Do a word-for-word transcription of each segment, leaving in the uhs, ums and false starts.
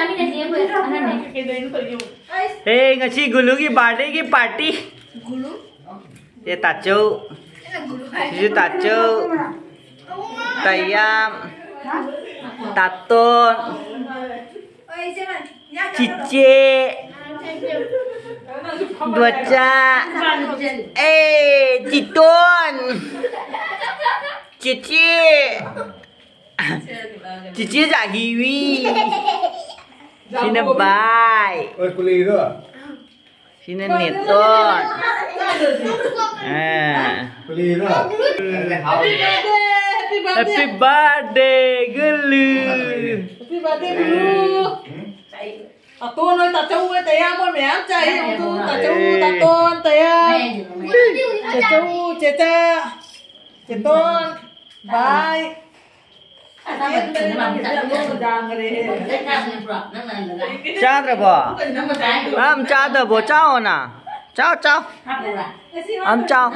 Hey, ngasi gulu ki birthday ki party. Gulu? Ye tacho. Sisi tacho. Tayam. Taton. Cice. Dwaca. Eh, Citon. Cici. Cici dạ hiwi. Xin bye. Ôi, cô Ly đó à? Xin nhiệt tốt. À. Cô Ly đó à? Happy birthday, Gulu. Happy birthday, Gulu. À, tôi nói ta châu với tay em ơi mẹ em chạy ông tu ta châu ta tôn tay em. Chị châu chị cha chị tôn bye. Cha được bò, am cha được bò cháu nè, cháu cháu, am cháu,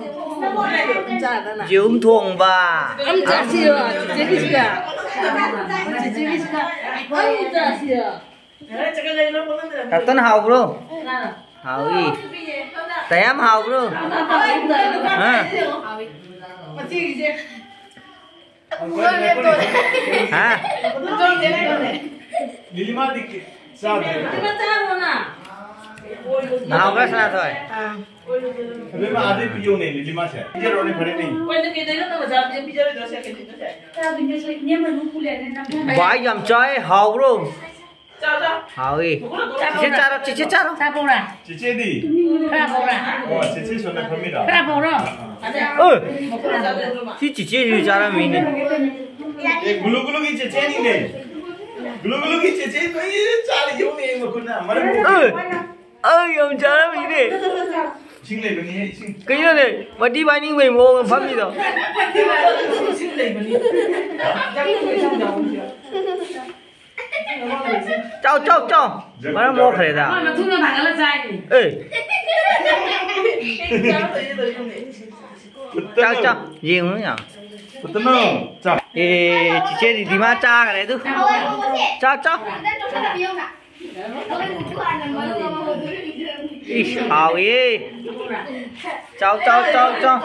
dũng thuồng bà, Am cha xìa, chị chị xìa, chị chị xìa, am cha xìa. Các tân học luôn, học gì, tại em học luôn, hả? Hả? Lilima đi sao thế? Nó học rất là thôi. Lilima आधे पियो नहीं Lilima से। इधर रोने खड़े नहीं। Vãi dầm chơi học luôn. Học gì? Chị cha đâu? Chị cha đâu? Cici đi. Oh, Cici sudah familiar. Ừ. Chị chị chị cha đâu mình này. Eh, gulu gulu की Cici नहीं ने. Gulu gulu की Cici तो ये चाल यूं नहीं मकुना. मरे Ừ. Ơi dầm cha đâu mình này. Xin lấy bên này xin. Cái này mà đi bay những người mua pháp gì đâu. Cháu cháu cháu. Mà nó mua phải ra. Mà thu nó thằng nó trai. Ê. Cháu cháu. Gì không nhỉ? Betul no. Chào. Ê, chị chơi thì đi mà cha cái này tu. Cháu cháu. Ý, hào ý. Cháu cháu cháu cháu.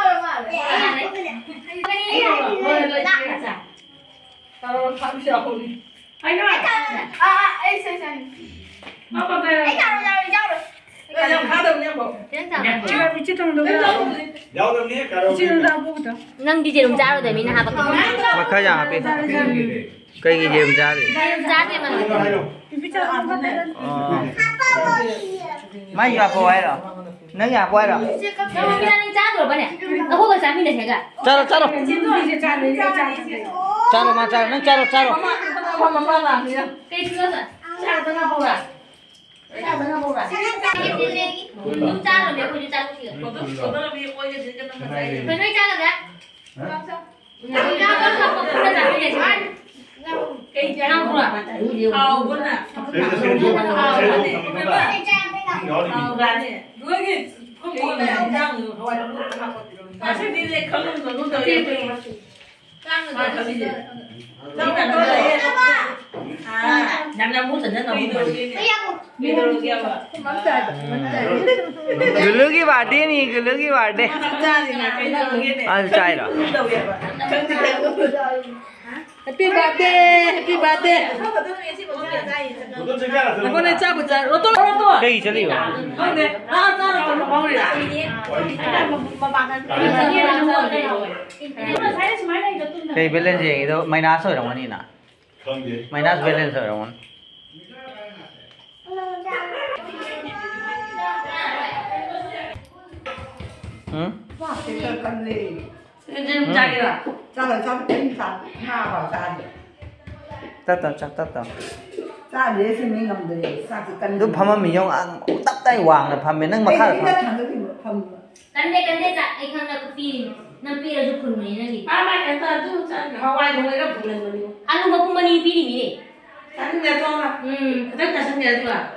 Anh ơi. À, ấy xem xem. Nó còn đây. Ấy chào chào chào được. Cái này khá đồng nhau bộ. Chưa bị chết trong đâu. Jauh dong ni kalau. Chết trong đâu bộ đó. Nang di jarum jaro deh mina apa kau? Mà khai ra hả? Cây gì dèm ra đi. Jaro deh mana? Ờ. Mấy giờ cô ấy rồi? Nếu nhà cô ấy rồi. Kamu bilang yang jaro apa nih? Aku gak samin deh ya. Cha rồi, cha rồi. Cha Cha rồi mà cha rồi, nó cha rồi, cha rồi. Mama mama làm gì đâu. Kayak gitu kan? Cha tengah bộ à? Cha tengah bộ à? Belum jaro deh, aku jaro sih. Mana jaro deh? Jaro apa pun dah samin deh. Kayak jangan pula. Hào quân à? Hào gà này. Đuôi kì. Không có này không đang rồi. Mà sẽ đi lên không được luôn rồi. Đang rồi rồi đi. Đang là tôi lấy. À, năm năm muốn thành nó đâu. Đi đâu kia mà. Gulu ki birthday nih, Gulu ki birthday. Cha thì là cái đầu kia này. À, trai rồi. Happy birthday, happy birthday. Betul juga. Aku nak cha buat, roto roto. Cây cho liệu. Không đấy, à cha là con bông này. Cây balance gì đó, minus rồi đồng anh nè. Không gì. Minus balance rồi đồng anh. Ừ? Em cha kia là. Cha là trong tinh thần nga vào cha được. Tắt tắt chắc tắt tắt. Cha đấy thì mình ngầm đấy, cha chỉ cần. Lúc phàm mình dùng ăn tắt tay hoàng là phàm mình nâng mà khác Cái là thằng đấy thì phàm. Kande kande tak ikan nak kopi, nampi ada pun ni lagi. À mà cái ta tu cha Hawaii không phải cái phụ lên rồi. Anu bapu mani pi ni ni. Anh nghe con à? Ừ, tất cả sang nhà chưa à?